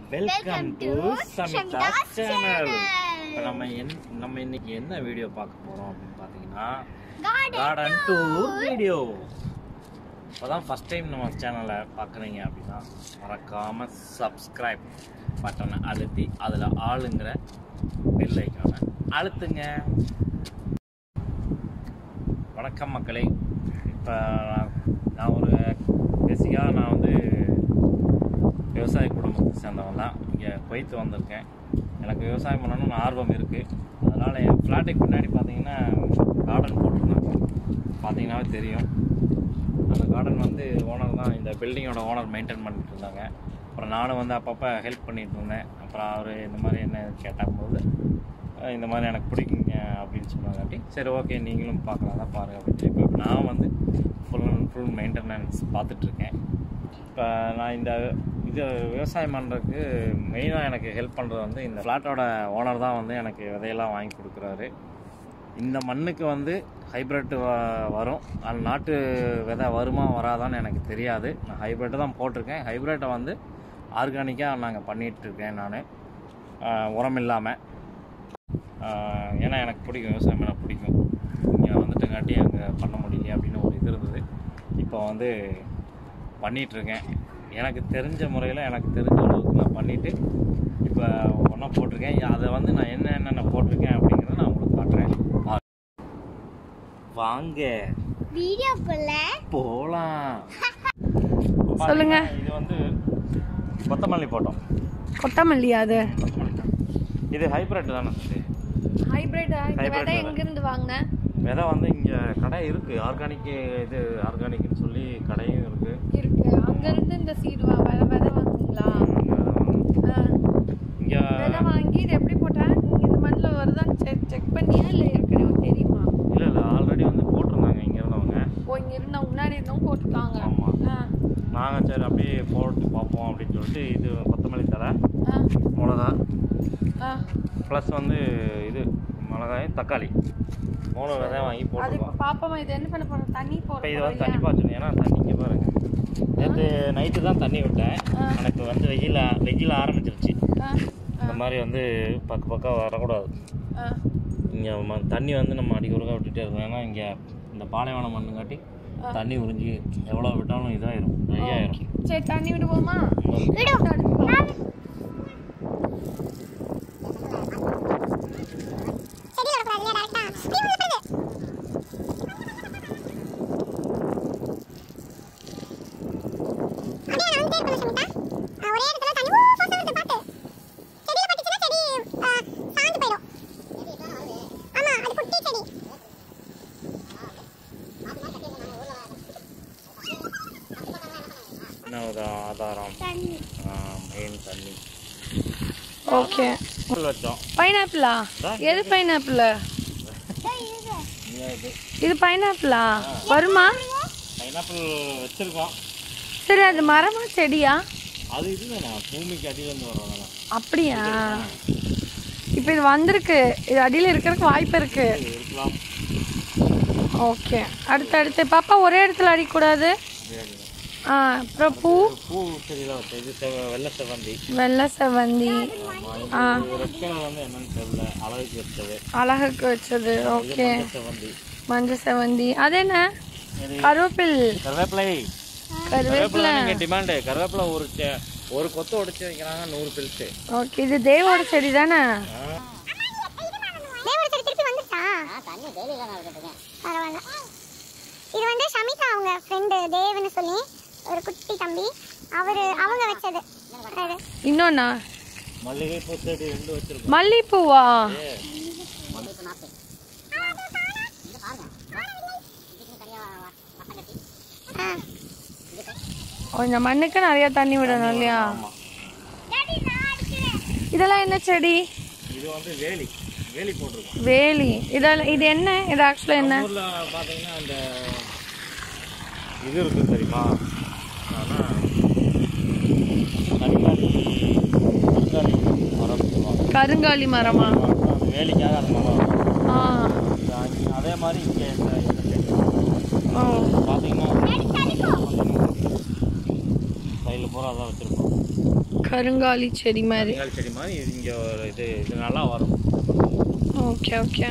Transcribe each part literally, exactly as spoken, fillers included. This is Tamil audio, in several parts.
Welcome to Samitha channel. இப்போ நம்ம நம்ம இன்னைக்கு என்ன வீடியோ பார்க்க போறோம் அப்படின்னு பார்த்தீங்கன்னா கார்டன் டூர் வீடியோ. இப்போதான் ஃபர்ஸ்ட் டைம் நம்ம சேனலை பார்க்குறீங்க அப்படின்னா மறக்காம சப்ஸ்கிரைப் பட்டனை அழுத்தி அதில் ஆளுங்கிற பெல் ஐக்கானை அழுத்துங்க. வணக்கம் மக்களே. இப்போ நான் ஒரு பேசிக்காக நான் வந்து விவசாய குடும்பத்தை சேர்ந்தவன் தான். இங்கே குவைத்து வந்திருக்கேன். எனக்கு விவசாயம் பண்ணணும்னு ஆர்வம் இருக்குது. அதனால் என் ஃப்ளாட்டுக்கு பின்னாடி பார்த்தீங்கன்னா கார்டன் போட்டிருந்தாங்க. பார்த்தீங்கன்னாவே தெரியும். அந்த கார்டன் வந்து ஓனர் தான், இந்த பில்டிங்கோட ஓனர் மெயின்டைன் பண்ணிட்டு இருந்தாங்க. அப்புறம் நானும் வந்து அப்பப்போ ஹெல்ப் பண்ணிகிட்டு இருந்தேன். அப்புறம் அவர் இந்த மாதிரி என்ன கேட்டால் போது இந்த மாதிரி எனக்கு பிடிக்குங்க அப்படின்னு சொன்னாங்காட்டி சரி ஓகே நீங்களும் பார்க்கலாம் தான் பாருங்கள் அப்படின்னு. இப்போ நான் வந்து ஃபுல் அண்ட் ஃபுல் மெயின்டெனன்ஸ் பார்த்துட்ருக்கேன். இப்போ நான் இந்த இது விவசாயம் பண்ணுறதுக்கு மெயினாக எனக்கு ஹெல்ப் பண்ணுறது வந்து இந்த ஃப்ளாட்டோட ஓனர் தான் வந்து எனக்கு விதையெல்லாம் வாங்கி கொடுக்குறாரு. இந்த மண்ணுக்கு வந்து ஹைப்ரிட் வரும், அந்த நாட்டு விதை வருமா வராதான்னு எனக்கு தெரியாது. நான் ஹைப்ரிட்டு தான் போட்டிருக்கேன். ஹைப்ரிட்டை வந்து ஆர்கானிக்காக நாங்கள் பண்ணிகிட்ருக்கேன் நான், உரம் இல்லாமல். ஏன்னா எனக்கு பிடிக்கும், விவசாயம் பண்ண பிடிக்கும். இங்கே வந்துட்டுங்காட்டி அங்கே பண்ண முடியல அப்படின்னு ஒரு இது இருந்தது. இப்போ வந்து பண்ணிகிட்ருக்கேன். எனக்கு தெரிஞ்ச முறையில் எனக்கு தெரிஞ்ச அளவுக்கு நான் பண்ணிவிட்டு இப்போ ஒன்றா போட்டிருக்கேன். அதை வந்து நான் என்ன என்னென்ன போட்டிருக்கேன் அப்படிங்கிறத நான் உங்களுக்கு காட்டுறேன். வாங்க வீடியோக்குள்ள போகலாம். சொல்லுங்க. இது வந்து கொத்தமல்லி போட்டோம். கொத்தமல்லியா? அது இது ஹைப்ரிட் தானே? ஹைப்ரிட்டா? இந்த விதை எங்க இருந்து வாங்குன? விதை வந்து இங்கே கடை இருக்குது, ஆர்கானிக். இது ஆர்கானிக்னு சொல்லி கடையும் இருக்குது இருக்கு. அங்கேருந்து இந்த சீடு விதை விதை வாங்குங்களா? இங்கே விதை வாங்கி இது எப்படி போட்டா? இந்த மண்ணில் வருதான்னு செக் செக் பண்ணியா இல்லை ஏற்கனவே தெரியுமா? இல்லை இல்லை ஆல்ரெடி வந்து போட்டிருந்தாங்க இங்கே இருந்தவங்க. ஓ, இங்கே இருந்தவங்க முன்னாடி இருந்தவங்க போட்டுருக்காங்க. ஆமாம். நாங்கள் சரி அப்படியே போட்டு பார்ப்போம் அப்படின்னு சொல்லிட்டு இது கொத்தமல்லி தழை, மிளகா, ப்ளஸ் வந்து இது மிளகாயும் தக்காளி மூணு விதை வாங்கி போட்டுருக்கோம். பாப்போமா இது என்ன பண்ண போகிறோம்? தண்ணி போடுறோம். இது வந்து தண்ணி பாய்ச்சணும். ஏன்னா தண்ணி இங்கே பாருங்க, நேற்று நைட்டு தான் தண்ணி விட்டேன். எனக்கு வந்து வெயில் வெயில் ஆரம்பிச்சிருச்சு. இந்த மாதிரி வந்து பக்க பக்கம் வரக்கூடாது. இங்கே தண்ணி வந்து நம்ம அடிக்க ஒருக்கா விட்டுட்டே இருக்கோம். ஏன்னா இங்கே இந்த பாலைவனம் மண்ணுங்காட்டி தண்ணி உறிஞ்சி எவ்வளோ விட்டாலும் இதாயிரும், நிறையாயிரும். சரி தண்ணி விடுவோமா? ஆதாரம் மெயின் தண்ணி. ஓகே. வச்சோம். பைனாப்பிளா? எது பைனாப்பிள்? இது பைனாப்பிளா? வருமா? பைனாப்பிள் வச்சிருக்கோம். சரி, அது மரமா செடியா? அது இதுதானே, பூமிக்கு அடியில இருந்து வர்றதானே. அப்படியா? இப்போ இது வந்திருக்கு, இது அடியில் இருக்கிறதுக்கு வாய்ப்பு இருக்கு. இருக்கலாம். ஓகே. அடுத்து அடுத்து பாப்பா ஒரே இடத்துல அடிக்கூடாது. ஆ, அப்புறம் பூ பூ செடியெல்லாம் வச்சு இது வெள்ளை செவந்தி. வெள்ளை செவந்தி. ஆ, ரெட் கலர் வந்து என்னன்னு தெரியல, அழகுக்கு வச்சது. அழகுக்கு வச்சது. ஓகே. செவந்தி, மஞ்சள் செவந்தி. அது என்ன? கருவேப்பில். கருவேப்பிலை. கருவேப்பிலை டிமாண்டு. கருவேப்பிலை ஒரு ஒரு கொத்து உடைச்சு வைக்கிறாங்க, நூறு பில்ஸு. ஓகே. இது தேவோட செடி தானே? இது வந்து சமிதா அவங்க ஃப்ரெண்டு தேவன்னு சொல்லி ஒரு குட்டி தம்பி, அவரு அவங்க வச்சது. இன்னொன்னா மல்லிகை பூ செடி ரெண்டு வச்சிருக்கோம். மல்லிப்பூவா? இந்த மண்ணுக்கு நிறைய தண்ணி விடணும் இல்லையா? இதெல்லாம் என்ன செடி? இது வந்து வேலி. வேலி போட்டிருக்கோம். வேலி. இதெல்லாம் இது என்ன? இது ஆக்சுவலாக என்ன? பார்த்தீங்கன்னா அந்த இது இருக்குது தெரியுமா? ஆனால் கருங்காலி கருங்காலி மரம் சொல்லுவாங்க. கருங்காலி மரமா? அந்த வேலிக்காக அந்த மரம். ஆ, அதே மாதிரி இங்கே பார்த்தீங்கன்னா சைடில் பூரா அதான் வச்சுருக்கோம். கருங்காலி செடி மாதிரி. கருங்காலி செடி மாதிரி இது இங்கே ஒரு இது இது நல்லா வரும். Okay okay.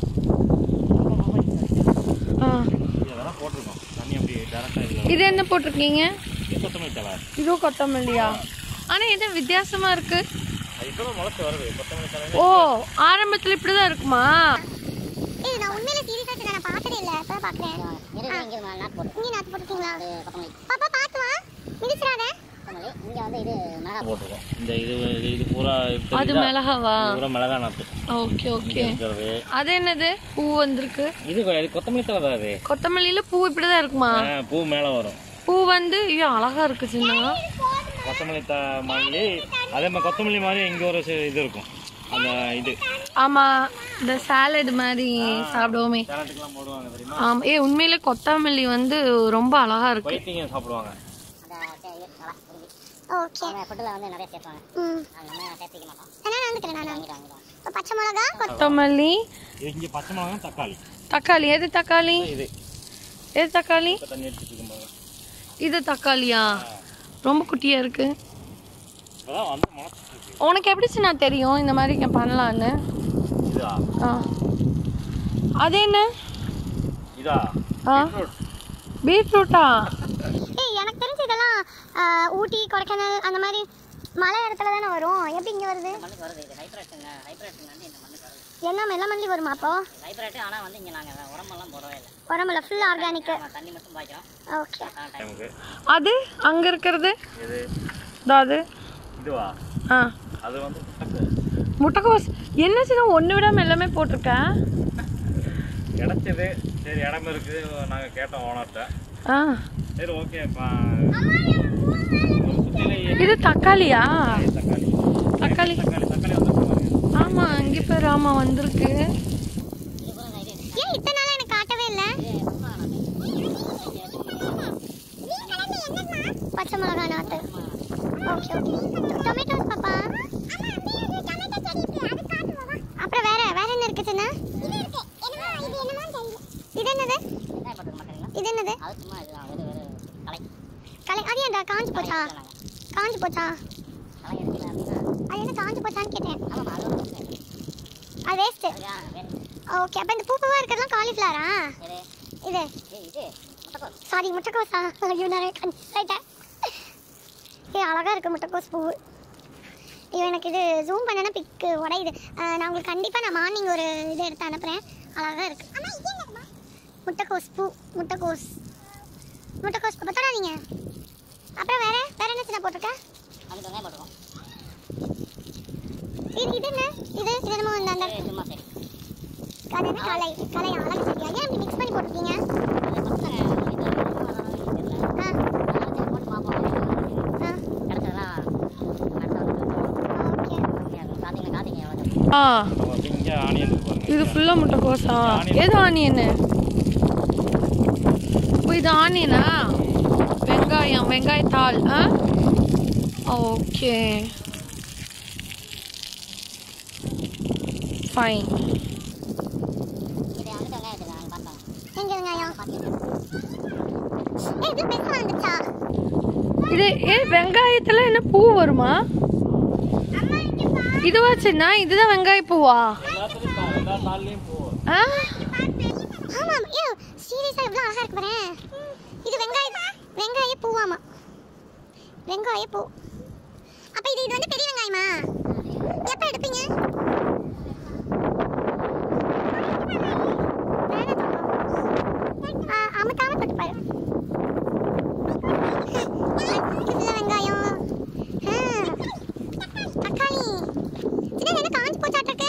ஆ இதெல்லாம் போட்டிருக்கோம் தண்ணி அப்படி டேரெக்டாக. இது என்ன போட்டிருக்கீங்க? இது கொத்தமல்லி தழை. இதுவும் கொத்தமல்லியா? ஆனால் இது வித்தியாசமாக இருக்கு. இப்போதான் முளைச்சி வருது கொத்தமல்லி தழை. ஓ, ஆரம்பத்தில் இப்படி தான் இருக்குமா? ஏய் நான் உண்மையிலே சீரியஸா நான் பார்த்ததே இல்ல. இப்ப பார்க்கறேன். இங்க நாட் போட்டு. இங்க நாட் போட்டுட்டீங்களா? கொத்தமல்லி. பாப்பா பாத்து வா. மிதிச்சிராத. கொத்தமல்லி. இங்க வந்து இது மிளகா போட்டுறோம். இந்த இது இது பூரா அது மிளகாவா? பூரா மிளகா நாத்து. Okay okay. அது என்னது? பூ வந்திருக்கு. இது கொத்தமல்லி தழை தான். அது கொத்தமல்லியில பூ இப்படி தான் இருக்குமா? பூ மேலே வரும். பூ வந்து ஐயோ அழகா இருக்கு சின்ன. கொத்தமல்லி த மாதிரி அதே மாதிரி கொத்தமல்லி மாதிரி இங்கே ஒரு இது இருக்கும் அந்த இது. ஆமா, இந்த சாலட் மாதிரி சாப்பிடுவோமே. சாலட்டுக்குலாம் போடுவாங்க தெரியுமா? ஆமா. ஏ உண்மையிலே கொத்தமல்லி வந்து ரொம்ப அழகா இருக்கு. வைத்தியம் சாப்பிடுவாங்க. ஓகே. ஃபுட்ல வந்து நிறைய சேர்ப்பாங்க. ம். நம்ம சேர்த்திக்க மாட்டோம். நான் வந்துட்டேன் நான் வாங்கிடுவாங்க. இப்போ பச்சை மிளகா, கொத்தமல்லி, இங்க பச்சை மிளகா, தக்காளி. தக்காளி எது தக்காளி? இது. எது தக்காளி? தண்ணி எடுத்துட்டு இருக்கும்போது. இது தக்காளியா? ரொம்ப குட்டியா இருக்கு. அதான் வந்து மாத்திட்டு இருக்கு. உனக்கு எப்படி சின்ன தெரியும் இந்த மாதிரி நான் பண்ணலாம்னு? இதா? ஆ. அது என்ன? இதா? ஆ. பீட்ரூட்டா? ஏய் எனக்கு தெரிஞ்சு இதெல்லாம் ஊட்டி, கொடைக்கானல் அந்த மாதிரி மலை இடத்துல தானே வரும். எப்படி இங்க வருது? மண்ணுக்கு வருது. இது ஹைப்ரேட்டுங்க. ஹைப்ரேட்டுங்க வந்து இந்த மண்ணுக்கு வருது. என்ன மெல்ல மல்லி வருமா அப்போ? ஹைப்ரேட் ஆனா வந்து இங்க நாங்க உரமெல்லாம் போடவே இல்ல. உரமல்ல ஃபுல் ஆர்கானிக். தண்ணி மட்டும் பாய்க்கிறோம். ஓகே. அது அங்க இருக்குது. இது. அது. இதுவா? ஆ. அது வந்து முட்டைக்கோஸ். என்ன சின்ன ஒண்ணு விடாம எல்லாமே போட்டுருக்கேன். கிடைச்சது. சரி இடம் இருக்கு நாங்க கேட்டோம் ஓனர்ட்ட. ஆ. சரி ஓகே. இது தக்காளியா? தக்காளி. தக்காளி. தக்காளி தக்காளி வந்து ஆமா இங்க பேர் ஆமா வந்திருக்கு. ஏன் இத்தனை நாளா எனக்கு காட்டவே இல்ல? பச்சை மிளகாய் நாட்டு. Okay okay. டொமேட்டோஸ் பாப்பா. அப்புறம் வேற வேற என்ன இருக்குதுன்னா? இது இருக்கு. என்னமா இது என்னமா தெரியல. இது என்னது? இது என்னது? அது சும்மா இதுதான் வேற வேற கலை. கலை அது ஏன்டா காஞ்சு போச்சா? காஞ்சு போச்சா? கலை எடுக்கல அப்படினா. அது என்ன காஞ்சு போச்சான்னு கேட்டேன். ஆமா அது அது வேஸ்ட். ஓகே. அப்ப இந்த பூ பூவா இருக்கறதெல்லாம் காலிஃப்ளவரா? இது இது முட்டைக்கோஸ். சாரி முட்டைக்கோஸா? ஐயோ நான் கன்ஃபியூஸ் ஆயிட்டேன். ஏய் அழகா இருக்கு முட்டைக்கோஸ் பூ. ஐயோ எனக்கு இது ஜூம் பண்ணனா பிக் உடையுது. நான் உங்களுக்கு கண்டிப்பா நான் மார்னிங் ஒரு இது எடுத்து அனுப்புறேன். அழகா இருக்கு. அம்மா இது என்னம்மா? முட்டைக்கோஸ் பூ. முட்டைக்கோஸ். முட்டைக்கோஸ் பூ தொடாதீங்க. அப்புறம் வேற வேற என்ன சின்ன போட்டுருக்க? அது வெங்காயம் போட்டுறோம். இது இது என்ன? இது இது என்னமோ அந்த அந்த சும்மா சரி. கலனை கலை கலை அழகா சரியா? ஏன் இப்படி மிக்ஸ் பண்ணி போட்டுருக்கீங்க? அது பசங்க இது தெரியல. ஆ நான் போட்டு பாப்போம். ஆ கடத்தலாம். ஓகே. காதிங்க காதிங்க. ஆ இங்க ஆனியன் இருக்கு. இது ஃபுல்லா முட்டைக்கோஸா? ஏது ஆனியன்? இது ஆனியனா? வெங்காயம் வெங்காயத்தாள். ஆ ஓகே ஃபைன். இது அந்த வெங்காயம் நான் பார்த்தேன். எங்க வெங்காயம்? ஏய் இது பெருசா வந்துச்சா? இது ஏ வெங்காயத்துல என்ன பூ வருமா? அம்மா இங்க பாரு. இதுவா சின்ன? இதுதான் வெங்காய பூவா? எல்லாத்துலயும் எல்லா தாள்லயும் போ. ஆ ஆமா ஏ சீரியஸா இவ்ளோ அழகா இருக்கு பாரு. இது வெங்காய வெங்காய பூவாமா. வெங்காய பூ. அப்ப இது இது வந்து பெரிய வெங்காயமா? எப்ப எடுப்பீங்க? ஆ அமத்தாம தொட்டு பாரு. இதுல வெங்காயம். ஆ தக்காளி. இது என்ன காஞ்சு போச்சாட்ட இருக்கு?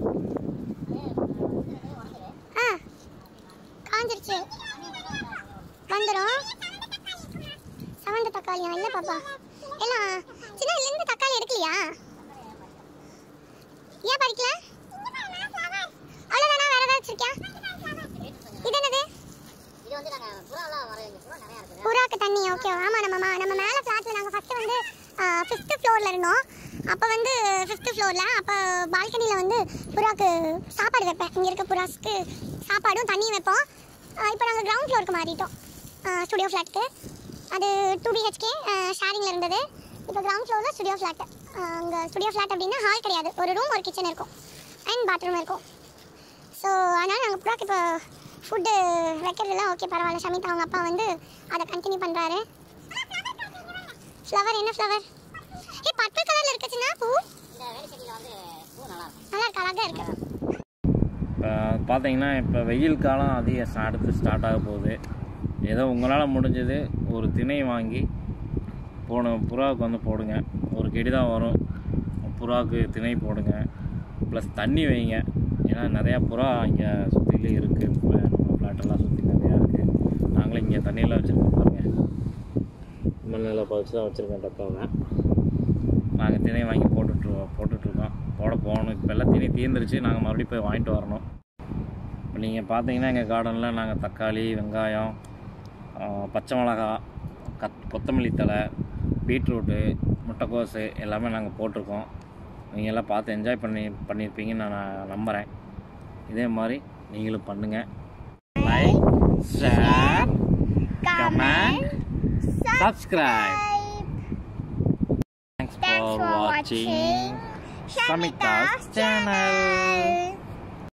ஆ காஞ்சிருச்சு. வந்துரும். சவந்த தக்காளியா? இல்ல பாப்பா. எல்லாம் சின்ன இதுல இருந்து தக்காளி எடுக்கலையா? ஏன் பறிக்கல? அவ்வளவுதானா? வேற ஏதாவது வச்சிருக்கியா? இது என்னது? இது வந்து நாங்க புறாலாம் வரையங்க. புறா நிறைய இருக்கு. புறாக்கு தண்ணி. ஓகே. ஆமா நம்ம நம்ம மேல ஃபிளாட்ல நாங்க ஃபர்ஸ்ட் வந்து ஃபிஃப்த் ஃப்ளோர்ல இருந்தோம். அப்ப வந்து ஃபிஃப்த் ஃப்ளோர்ல அப்ப பால்கனில வந்து புறாக்கு சாப்பாடு வைப்பேன். இங்க இருக்க புறாஸ்க்கு சாப்பாடும் தண்ணியும் வைப்போம். இப்போ நாங்க கிரவுண்ட் ஃப்ளோருக்கு மாறிட்டோம். ஸ்டுடியோ ஃபிளாட்க்கு. அது டூ பிஹெச்கே ஷேரிங்ல இருந்தது. இப்போ கிரவுண்ட் ஃப்ளோரில் ஸ்டுடியோ ஃப்ளாட். அங்கே ஸ்டுடியோ ஃப்ளாட் அப்படின்னா ஹால் கிடையாது, ஒரு ரூம் ஒரு கிச்சன் இருக்கும் அண்ட் பாத்ரூம் இருக்கும். ஸோ அதனால் நாங்கள் புறாக்கு இப்போ ஃபுட்டு வைக்கிறதுலாம் ஓகே பரவாயில்ல. ஷமிதா அவங்க அப்பா வந்து அதை கண்டினியூ பண்ணுறாரு. ஃப்ளவர் என்ன ஃப்ளவர்? ஏ பர்பிள் கலரில் இருக்குச்சுன்னா பூ. நல்லா இருக்கு, அழகாக இருக்கு. இப்போ பார்த்தீங்கன்னா இப்போ வெயில் காலம் அதிகம் அடுத்து ஸ்டார்ட் ஆக போகுது. ஏதோ உங்களால் முடிஞ்சது ஒரு திணை வாங்கி போன புறாவுக்கு வந்து போடுங்க. ஒரு கெடி தான் வரும், புறாவுக்கு திணை போடுங்க. ப்ளஸ் தண்ணி வைங்க. ஏன்னா நிறையா புறா இங்கே சுற்றிலே இருக்குது. நம்ம ஃப்ளாட்டெல்லாம் சுற்றி நிறையா இருக்குது. நாங்களும் இங்கே தண்ணியெல்லாம் வச்சுருக்கோம் பாருங்கள். மண்ணில் பறிச்சு தான் வச்சுருக்கோம் டப்பாவை. நாங்கள் திணை வாங்கி போட்டுட்ருக்கோம் போட்டுட்ருக்கோம் போட போகணும். இப்போ எல்லாம் திணை தீர்ந்துருச்சு, நாங்கள் மறுபடியும் போய் வாங்கிட்டு வரணும். இப்போ நீங்கள் பார்த்தீங்கன்னா எங்கள் கார்டனில் நாங்கள் தக்காளி, வெங்காயம், பச்சை மிளகா, கத் கொத்தமல்லி தழை, பீட்ரூட்டு, முட்டைக்கோஸு எல்லாமே நாங்கள் போட்டிருக்கோம். நீங்கள் எல்லாம் பார்த்து என்ஜாய் பண்ணி பண்ணியிருப்பீங்கன்னு நான் நம்புகிறேன். இதே மாதிரி நீங்களும் பண்ணுங்கள். Like, share, comment, subscribe. Thanks for watching Shamita's channel.